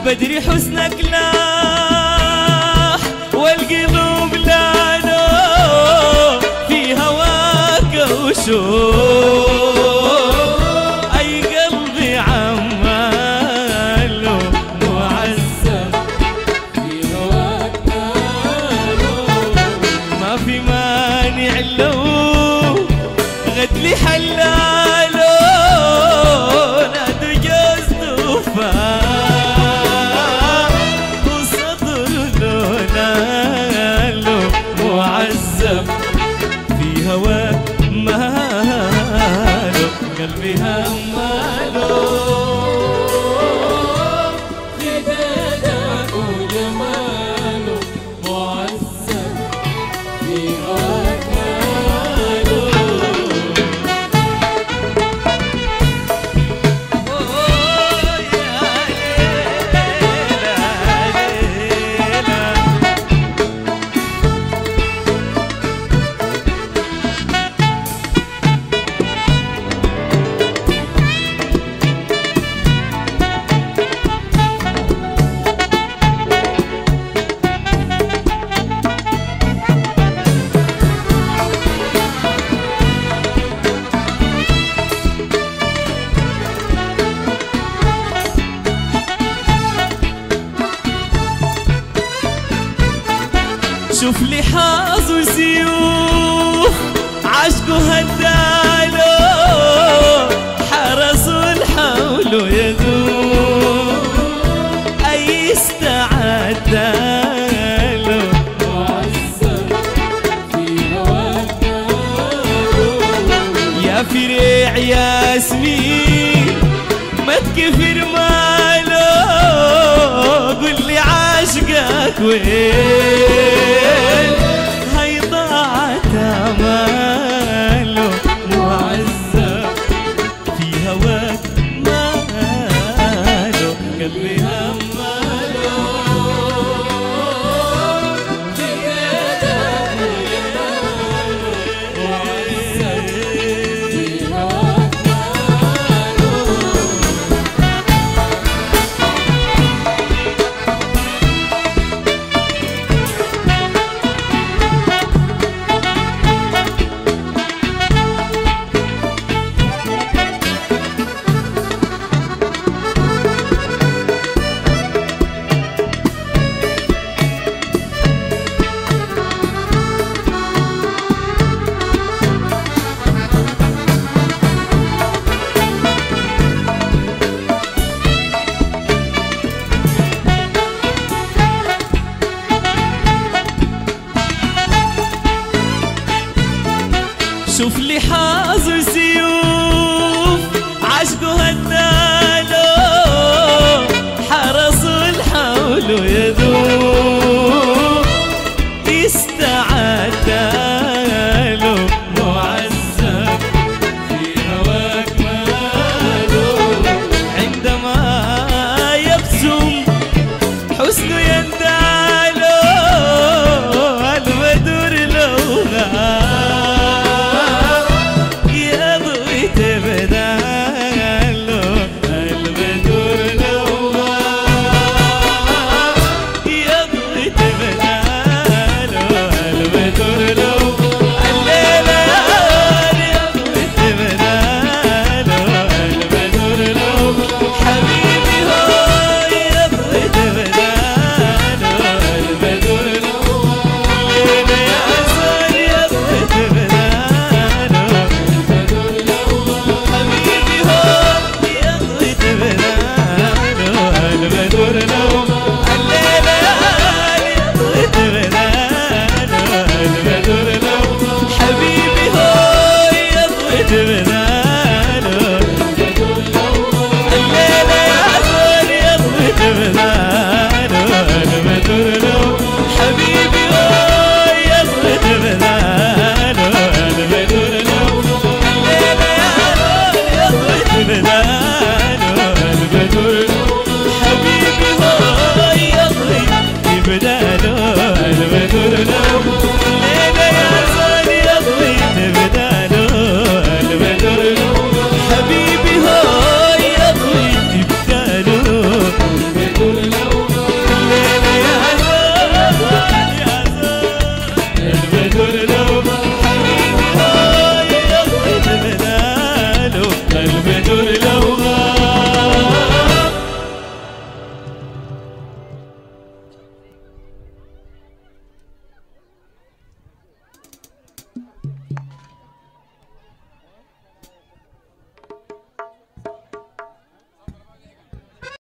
بدري حسنك لاح والقلوب لانو في هواك وشوق، أي قلبي عماله معذب في هواك ماله، ما في مانع لو غدلي حلاله نادوا جوز تفاح وصدر لونه معذب في هواك ماله، قلبي هماله خدادك وجماله معذب في هواك ماله. شوف لي حاظ وسيوف عشقه هداله، حرسوا الحول يذوب أي استعداله معذب في هواك ماله. يا فريع ياسمين ما تكفر ماله، قل لي عاشقك وين